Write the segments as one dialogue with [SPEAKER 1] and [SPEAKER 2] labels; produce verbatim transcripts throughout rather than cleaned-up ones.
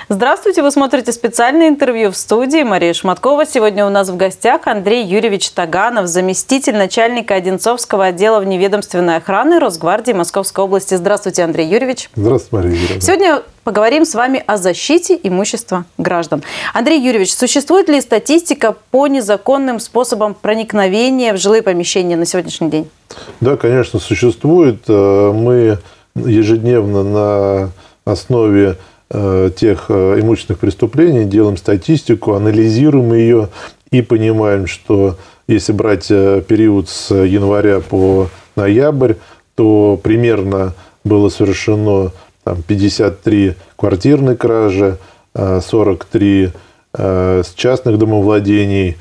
[SPEAKER 1] Здравствуйте, вы смотрите специальное интервью в студии. Мария Шматкова. Сегодня у нас в гостях Андрей Юрьевич Таганов, заместитель начальника Одинцовского отдела вневедомственной охраны Росгвардии Московской области. Здравствуйте, Андрей Юрьевич.
[SPEAKER 2] Здравствуйте, Мария Юрьевна.
[SPEAKER 1] Сегодня поговорим с вами о защите имущества граждан. Андрей Юрьевич, существует ли статистика по незаконным способам проникновения в жилые помещения на сегодняшний день?
[SPEAKER 2] Да, конечно, существует. Мы ежедневно на основе тех имущественных преступлений делаем статистику, анализируем ее и понимаем, что если брать период с января по ноябрь, то примерно было совершено там, пятьдесят три квартирные кражи, сорок три с частных домовладений.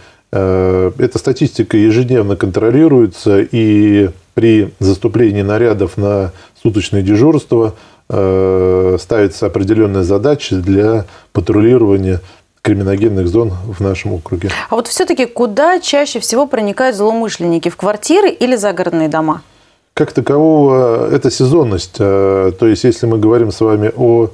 [SPEAKER 2] Эта статистика ежедневно контролируется, и при заступлении нарядов на суточное дежурство ставится определенная задача для патрулирования криминогенных зон в нашем округе.
[SPEAKER 1] А вот все-таки куда чаще всего проникают злоумышленники? В квартиры или загородные дома?
[SPEAKER 2] Как такового, это сезонность. То есть, если мы говорим с вами о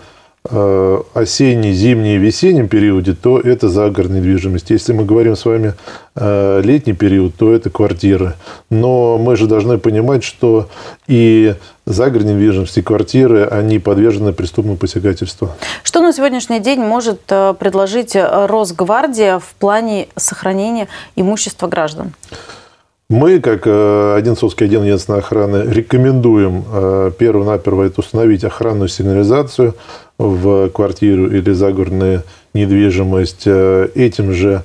[SPEAKER 2] осенней, зимней, весеннем периоде, то это загородная недвижимость. Если мы говорим с вами летний период, то это квартиры. Но мы же должны понимать, что и загородные недвижимости, и квартиры, они подвержены преступному посягательству. Что
[SPEAKER 1] на сегодняшний день может предложить Росгвардия в плане сохранения имущества граждан?
[SPEAKER 2] Мы, как Одинцовский отдел вневедомственной охраны, рекомендуем перво-наперво это установить охранную сигнализацию в квартиру или загородную недвижимость. Этим же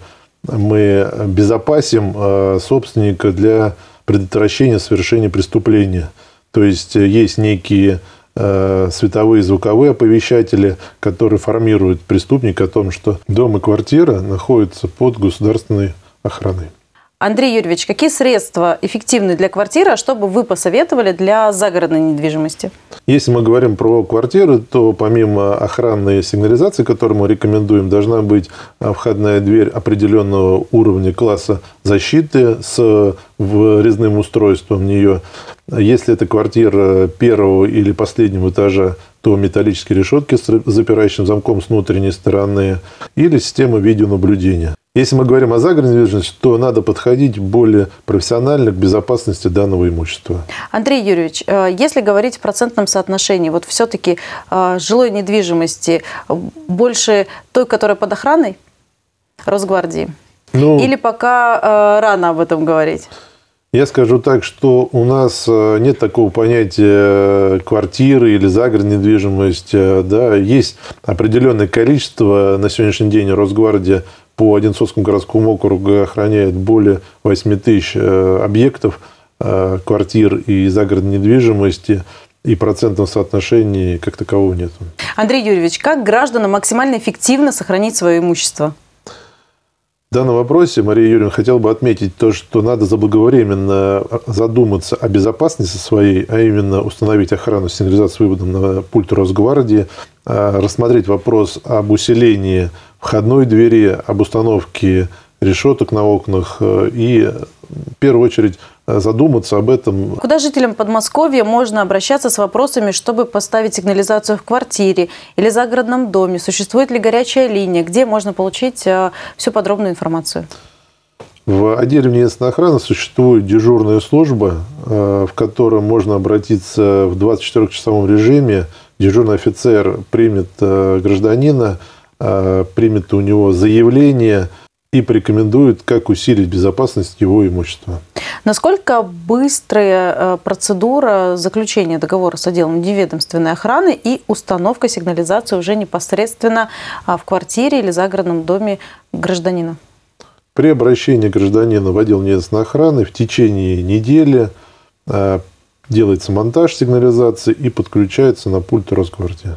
[SPEAKER 2] мы безопасим собственника для предотвращения совершения преступления. То есть, есть некие световые и звуковые оповещатели, которые формируют преступника о том, что дом и квартира находятся под государственной охраной.
[SPEAKER 1] Андрей Юрьевич, какие средства эффективны для квартиры, а что бы вы посоветовали для загородной недвижимости?
[SPEAKER 2] Если мы говорим про квартиры, то помимо охранной сигнализации, которую мы рекомендуем, должна быть входная дверь определенного уровня класса защиты с врезным устройством в нее. Если это квартира первого или последнего этажа, то металлические решетки с запирающим замком с внутренней стороны или система видеонаблюдения. Если мы говорим о загородной недвижимости, то надо подходить более профессионально к безопасности данного имущества.
[SPEAKER 1] Андрей Юрьевич, если говорить в процентном соотношении, вот все-таки жилой недвижимости больше той, которая под охраной Росгвардии? Ну, или пока рано об этом говорить?
[SPEAKER 2] Я скажу так, что у нас нет такого понятия квартиры или загородной недвижимости. Да, есть определенное количество. На сегодняшний день Росгвардия по Одинцовскому городскому округу охраняет более восьми тысяч объектов, квартир и загородной недвижимости. И процентного соотношения как такового нет.
[SPEAKER 1] Андрей Юрьевич, как гражданам максимально эффективно сохранить свое имущество?
[SPEAKER 2] В данном вопросе, Мария Юрьевна, хотел бы отметить то, что надо заблаговременно задуматься о безопасности своей, а именно установить охрану сигнализацию с выводом на пульт Росгвардии, рассмотреть вопрос об усилении входной двери, об установке решеток на окнах и, в первую очередь, задуматься об этом.
[SPEAKER 1] Куда жителям Подмосковья можно обращаться с вопросами, чтобы поставить сигнализацию в квартире или загородном доме? Существует ли горячая линия? Где можно получить всю подробную информацию?
[SPEAKER 2] В отделе вневедомственной охраны существует дежурная служба, в которой можно обратиться в двадцатичетырёхчасовом режиме. Дежурный офицер примет гражданина, примет у него заявление и порекомендует, как усилить безопасность его имущества.
[SPEAKER 1] Насколько быстрая процедура заключения договора с отделом вневедомственной охраны и установка сигнализации уже непосредственно в квартире или загородном доме гражданина?
[SPEAKER 2] При обращении гражданина в отдел вневедомственной охраны в течение недели делается монтаж сигнализации и подключается на пульт Росгвардии.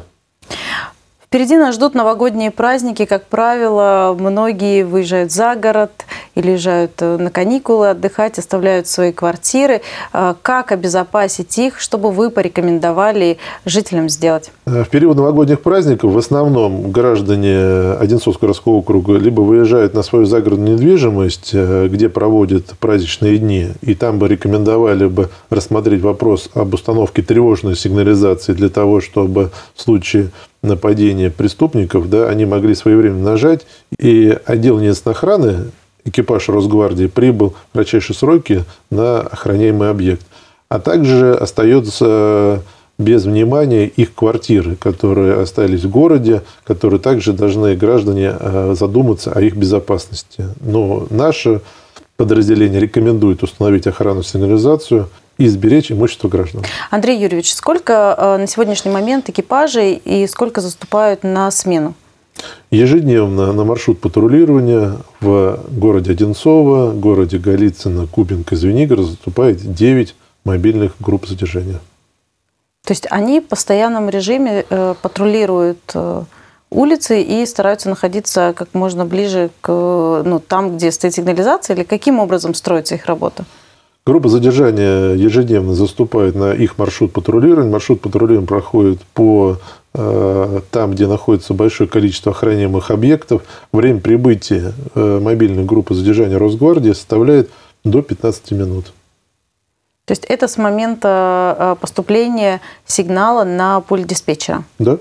[SPEAKER 1] Впереди нас ждут новогодние праздники. Как правило, многие выезжают за город или уезжают на каникулы отдыхать, оставляют свои квартиры. Как обезопасить их, что бы вы порекомендовали жителям сделать?
[SPEAKER 2] В период новогодних праздников в основном граждане Одинцовского городского округа либо выезжают на свою загородную недвижимость, где проводят праздничные дни, и там бы рекомендовали бы рассмотреть вопрос об установке тревожной сигнализации для того, чтобы в случае нападения преступников, да, они могли своевременно нажать, и отдел местной охраны, экипаж Росгвардии прибыл в кратчайшие сроки на охраняемый объект. А также остается без внимания их квартиры, которые остались в городе, которые также должны граждане задуматься о их безопасности. Но наше подразделение рекомендует установить охранную сигнализацию и сберечь имущество граждан.
[SPEAKER 1] Андрей Юрьевич, сколько на сегодняшний момент экипажей и сколько заступают на смену?
[SPEAKER 2] Ежедневно на маршрут патрулирования в городе Одинцово, городе Голицыно, Кубинка, Звенигород заступает девять мобильных групп задержания.
[SPEAKER 1] То есть они в постоянном режиме э, патрулируют э, улицы и стараются находиться как можно ближе к ну, там, где стоит сигнализация, или каким образом строится их работа?
[SPEAKER 2] Группа задержания ежедневно заступает на их маршрут патрулирования. Маршрут патрулирования проходит по э, там, где находится большое количество охраняемых объектов. Время прибытия э, мобильной группы задержания Росгвардии составляет до пятнадцати минут.
[SPEAKER 1] То есть это с момента поступления сигнала на пульт диспетчера?
[SPEAKER 2] Да.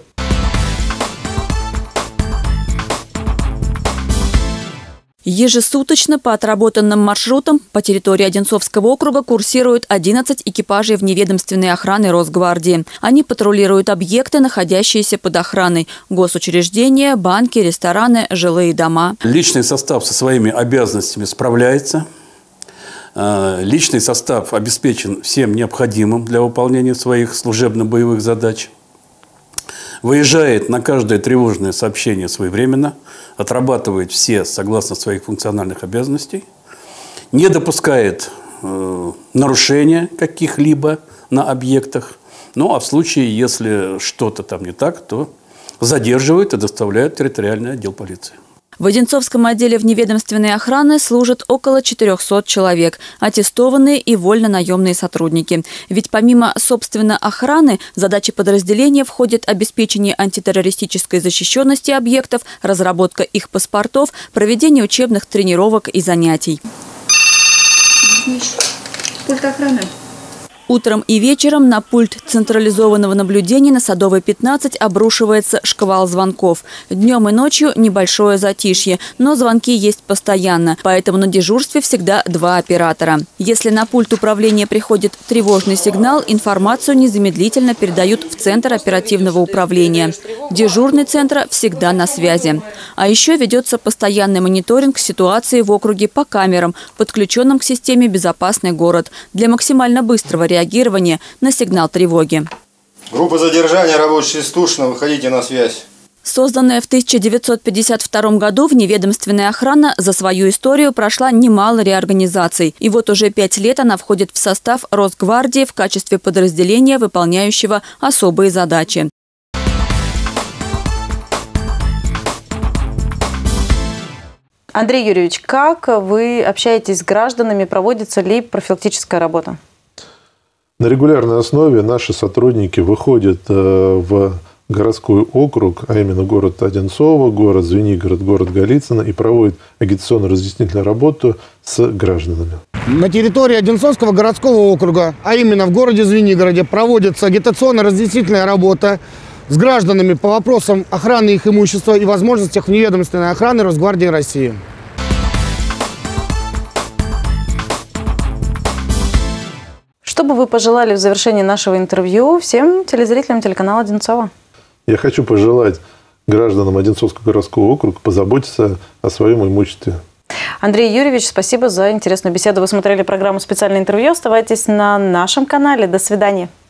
[SPEAKER 3] Ежесуточно по отработанным маршрутам по территории Одинцовского округа курсируют одиннадцать экипажей вневедомственной охраны Росгвардии. Они патрулируют объекты, находящиеся под охраной: госучреждения, банки, рестораны, жилые дома.
[SPEAKER 4] Личный состав со своими обязанностями справляется. Личный состав обеспечен всем необходимым для выполнения своих служебно-боевых задач. Выезжает на каждое тревожное сообщение своевременно, отрабатывает все согласно своих функциональных обязанностей, не допускает э, нарушения каких-либо на объектах. Ну а в случае, если что-то там не так, то задерживает и доставляет в территориальный отдел полиции.
[SPEAKER 3] В Одинцовском отделе вневедомственной охраны служат около четырёхсот человек, аттестованные и вольно-наемные сотрудники. Ведь помимо, собственно, охраны, в задачи подразделения входит обеспечение антитеррористической защищенности объектов, разработка их паспортов, проведение учебных тренировок и занятий.
[SPEAKER 1] Пульт охраны.
[SPEAKER 3] Утром и вечером на пульт централизованного наблюдения на Садовой, пятнадцать обрушивается шквал звонков. Днем и ночью небольшое затишье, но звонки есть постоянно, поэтому на дежурстве всегда два оператора. Если на пульт управления приходит тревожный сигнал, информацию незамедлительно передают в Центр оперативного управления. Дежурный центра всегда на связи. А еще ведется постоянный мониторинг ситуации в округе по камерам, подключенным к системе «Безопасный город», для максимально быстрого реагирования реагирования на сигнал тревоги.
[SPEAKER 5] Группа задержания рабочая из Тушино, выходите на связь.
[SPEAKER 3] Созданная в тысяча девятьсот пятьдесят втором году вневедомственная охрана за свою историю прошла немало реорганизаций. И вот уже пять лет она входит в состав Росгвардии в качестве подразделения, выполняющего особые задачи.
[SPEAKER 1] Андрей Юрьевич, как вы общаетесь с гражданами, проводится ли профилактическая работа?
[SPEAKER 2] На регулярной основе наши сотрудники выходят в городской округ, а именно город Одинцово, город Звенигород, город Голицыно, и проводят агитационно-разъяснительную работу с гражданами.
[SPEAKER 6] На территории Одинцовского городского округа, а именно в городе Звенигороде, проводится агитационно-разъяснительная работа с гражданами по вопросам охраны их имущества и возможностях вневедомственной охраны Росгвардии России.
[SPEAKER 1] Что бы вы пожелали в завершении нашего интервью всем телезрителям телеканала Одинцово?
[SPEAKER 2] Я хочу пожелать гражданам Одинцовского городского округа позаботиться о своем имуществе.
[SPEAKER 1] Андрей Юрьевич, спасибо за интересную беседу. Вы смотрели программу «Специальное интервью». Оставайтесь на нашем канале. До свидания.